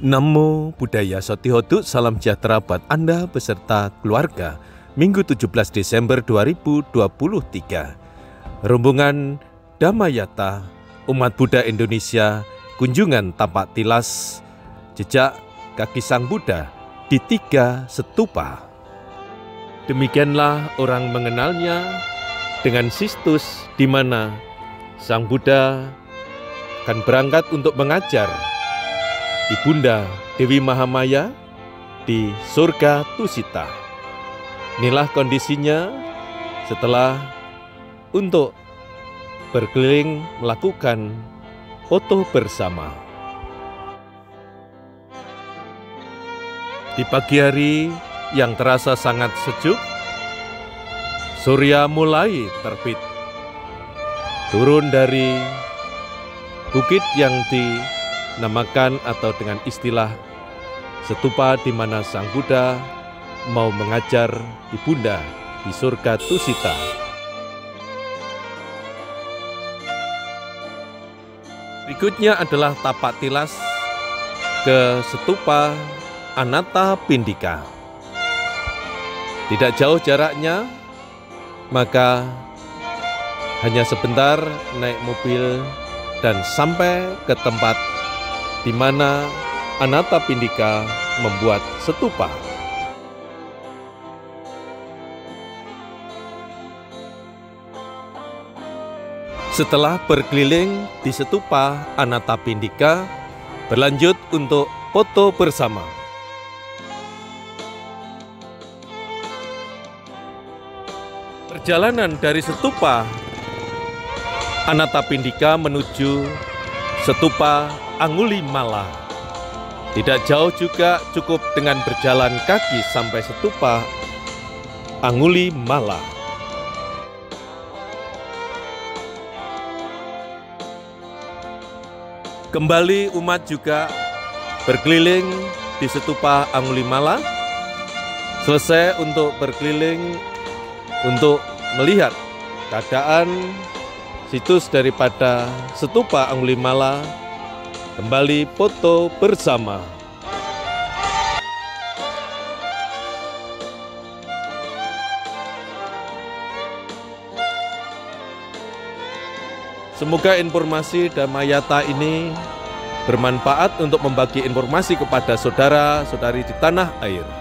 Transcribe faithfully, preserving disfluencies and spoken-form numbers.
Namo Buddhaya Sotihotu, salam sejahtera buat Anda beserta keluarga. Minggu tujuh belas Desember dua ribu dua puluh tiga. Rombongan Dhammayata umat Buddha Indonesia kunjungan tapak tilas jejak kaki Sang Buddha di tiga stupa. Demikianlah orang mengenalnya dengan Sistus, di mana Sang Buddha akan berangkat untuk mengajar Ibunda Dewi Mahamaya di surga Tusita. Inilah kondisinya setelah untuk berkeliling melakukan foto bersama. Di pagi hari yang terasa sangat sejuk, surya mulai terbit, turun dari bukit yang dinamakan atau dengan istilah stupa, di mana Sang Buddha mau mengajar Ibunda di surga Tusita. Berikutnya adalah tapak tilas ke stupa Anathapindika. Tidak jauh jaraknya, maka hanya sebentar naik mobil dan sampai ke tempat di mana Anathapindika membuat stupa. Setelah berkeliling di stupa Anathapindika, berlanjut untuk foto bersama. Perjalanan dari stupa Anathapindika menuju stupa Angulimala. Tidak jauh juga, cukup dengan berjalan kaki sampai stupa Angulimala. Kembali umat juga berkeliling di stupa Angulimala. Selesai untuk berkeliling untuk melihat keadaan situs daripada stupa Angulimala, kembali foto bersama. Semoga informasi Dhammayata ini bermanfaat untuk membagi informasi kepada saudara-saudari di tanah air.